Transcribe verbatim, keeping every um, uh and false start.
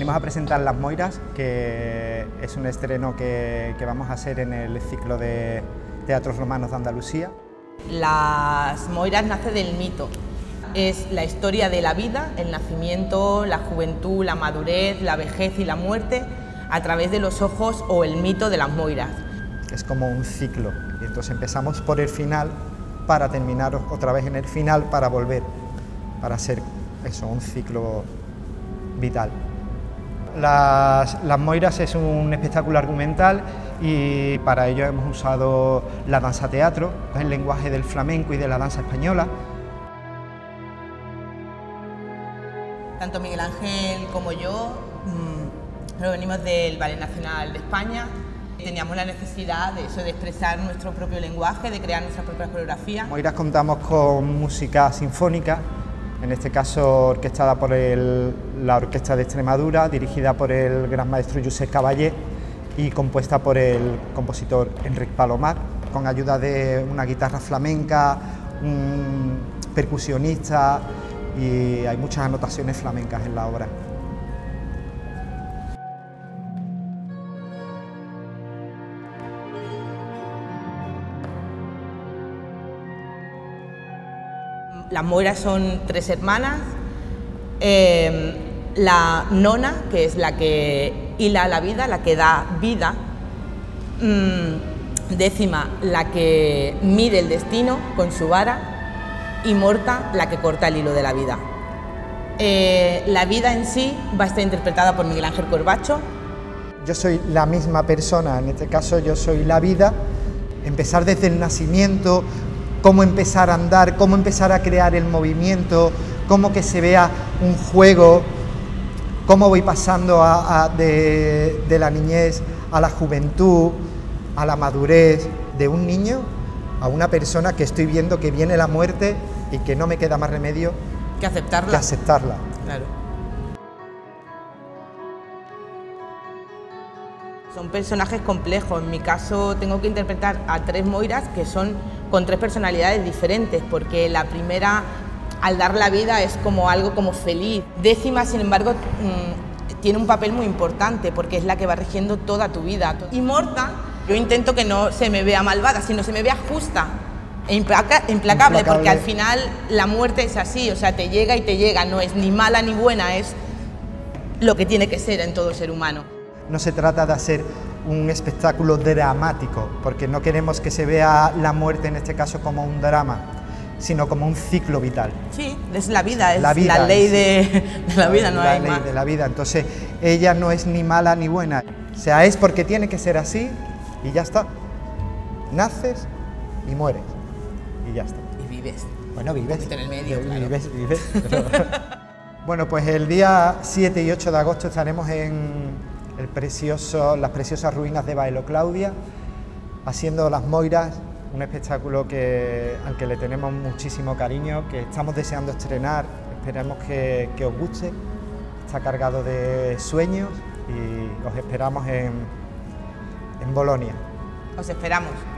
Venimos a presentar Las Moiras, que es un estreno que, que vamos a hacer en el ciclo de Teatros Romanos de Andalucía. Las Moiras nace del mito. Es la historia de la vida, el nacimiento, la juventud, la madurez, la vejez y la muerte a través de los ojos o el mito de las Moiras. Es como un ciclo, y entonces empezamos por el final para terminar otra vez en el final para volver, para ser eso, un ciclo vital. Las, las Moiras es un espectáculo argumental y para ello hemos usado la danza teatro, el lenguaje del flamenco y de la danza española. Tanto Miguel Ángel como yo mmm, provenimos del Ballet Nacional de España. Teníamos la necesidad de eso, de expresar nuestro propio lenguaje, de crear nuestra propia coreografía. En Moiras contamos con música sinfónica, en este caso orquestada por el, la Orquesta de Extremadura, dirigida por el gran maestro Josep Caballé y compuesta por el compositor Enric Palomar, con ayuda de una guitarra flamenca, un percusionista, y hay muchas anotaciones flamencas en la obra. Las Moiras son tres hermanas, eh, la nona, que es la que hila la vida, la que da vida, mmm, décima, la que mide el destino con su vara, y Morta, la que corta el hilo de la vida. Eh, la vida en sí va a estar interpretada por Miguel Ángel Corbacho. Yo soy la misma persona, en este caso yo soy la vida, empezar desde el nacimiento, cómo empezar a andar, cómo empezar a crear el movimiento, cómo que se vea un juego, cómo voy pasando a, a de, de la niñez a la juventud, a la madurez, de un niño a una persona que estoy viendo que viene la muerte y que no me queda más remedio que aceptarla. Que aceptarla. Claro. Son personajes complejos. En mi caso tengo que interpretar a tres Moiras que son con tres personalidades diferentes, porque la primera, al dar la vida, es como algo como feliz. Décima, sin embargo, mmm, tiene un papel muy importante porque es la que va rigiendo toda tu vida. Y Morta, yo intento que no se me vea malvada, sino se me vea justa e implaca, implacable, implacable, porque al final la muerte es así, o sea, te llega y te llega, no es ni mala ni buena, es lo que tiene que ser en todo ser humano. No se trata de hacer un espectáculo dramático, porque no queremos que se vea la muerte en este caso como un drama, sino como un ciclo vital. Sí, es la vida, es la, vida, la ley sí. de, de la vida, no la hay ley más. de la vida. Entonces, ella no es ni mala ni buena, o sea, es porque tiene que ser así y ya está. Naces y mueres y ya está. Y vives. Bueno, vives. En el medio, claro. Vives, vives. Pero... Bueno, pues el día siete y ocho de agosto estaremos en el precioso, las preciosas ruinas de Baelo Claudia, haciendo Las Moiras, un espectáculo que, al que le tenemos muchísimo cariño, que estamos deseando estrenar, esperemos que, que os guste, está cargado de sueños y os esperamos en, en Bolonia. Os esperamos.